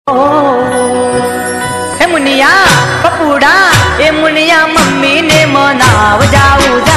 हे मुनिया पपूड़ा ए मुनिया मम्मी ने मनाव जाऊ।